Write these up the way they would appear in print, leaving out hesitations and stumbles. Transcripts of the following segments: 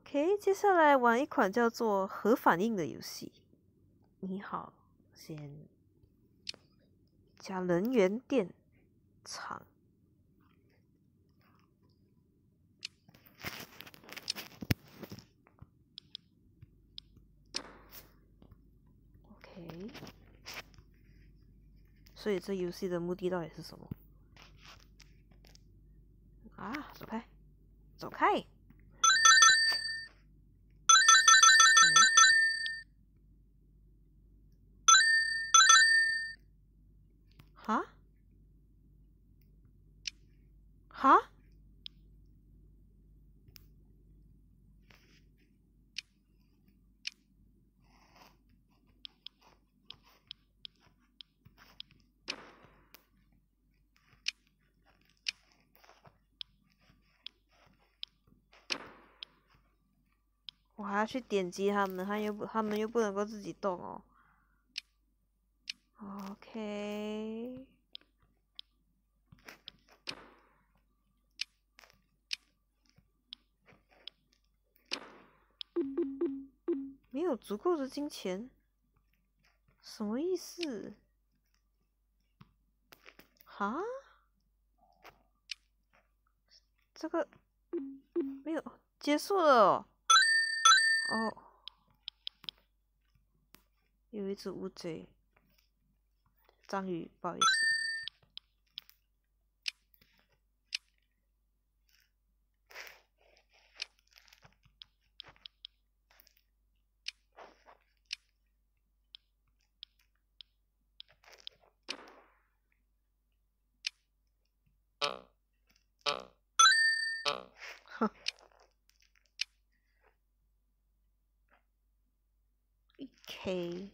OK， 接下来玩一款叫做核反应的游戏。你好，先加能源电厂。OK， 所以这游戏的目的到底是什么？啊，走开，走开！哈？哈？我还要去点击他们，他们又不能够自己动哦。OK， 没有足够的金钱，什么意思？哈？这个没有结束了哦。哦，有一只乌贼，章鱼，不好意思。哼，1K。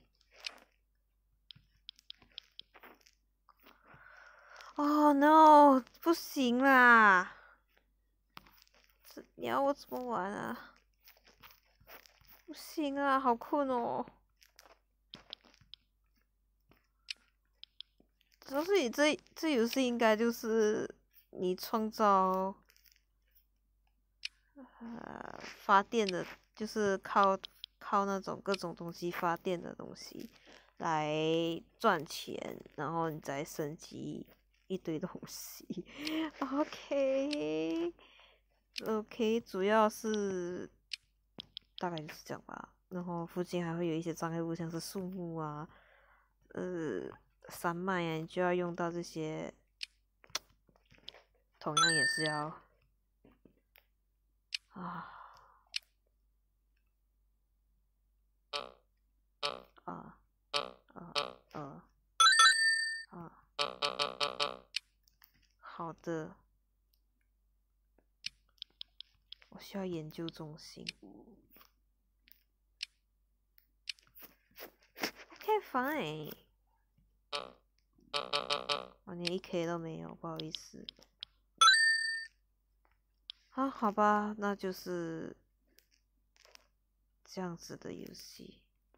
哦 no， 不行啦！你要我怎么玩啊？不行啊，好困哦。主要是你这游戏应该就是你创造发电的，就是靠那种各种东西发电的东西来赚钱，然后你再升级一堆东西。OK，主要是大概就是这样吧。然后附近还会有一些障碍物，像是树木啊，山脉啊，你就要用到这些，同样也是要啊啊啊啊啊！好的，我需要研究中心。OK fine。我连1K 都没有，不好意思。啊，好吧，那就是这样子的游戏。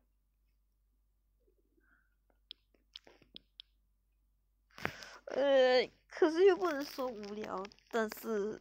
可是又不能说无聊，但是，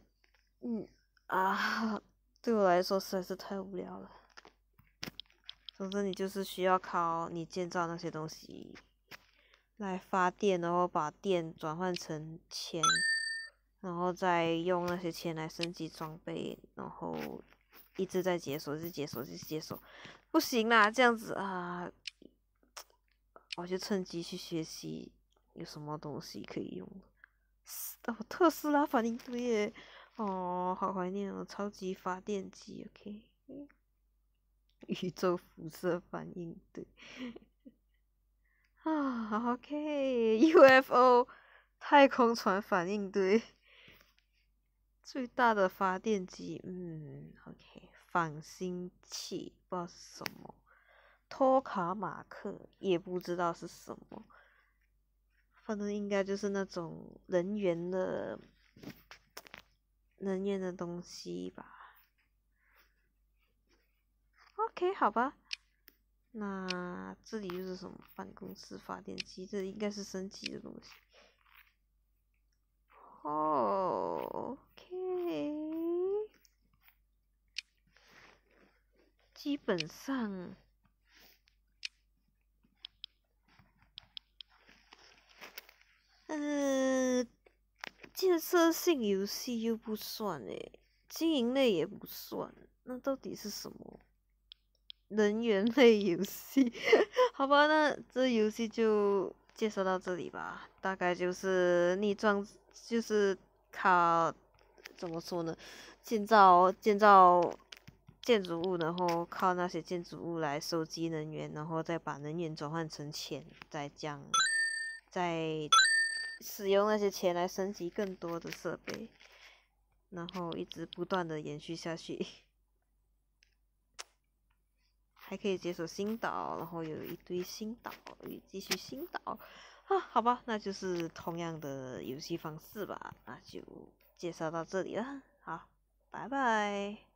对我来说实在是太无聊了。总之，你就是需要靠你建造那些东西来发电，然后把电转换成钱，然后再用那些钱来升级装备，然后一直在解锁，一直解锁，一直解锁。不行啦，这样子啊，我就趁机去学习有什么东西可以用。哦，特斯拉反应堆耶！哦，好怀念哦，超级发电机。OK，宇宙辐射反应堆。啊，OK，UFO 太空船反应堆，最大的发电机。OK，仿星器不知道是什么，托卡马克也不知道是什么，反正应该就是那种能源的东西吧。OK，好吧。那这里又是什么办公室发电机？这应该是升级的东西。哦，OK。 基本上，建设性游戏又不算诶，经营类也不算，那到底是什么？人员类游戏，好吧，那这游戏就介绍到这里吧。大概就是逆装，就是靠怎么说呢？建造建筑物，然后靠那些建筑物来收集能源，然后再把能源转换成钱，再使用那些钱来升级更多的设备，然后一直不断的延续下去。还可以解锁新岛，然后有一堆新岛，继续新岛啊，好吧，那就是同样的游戏方式吧，那就介绍到这里了，好，拜拜。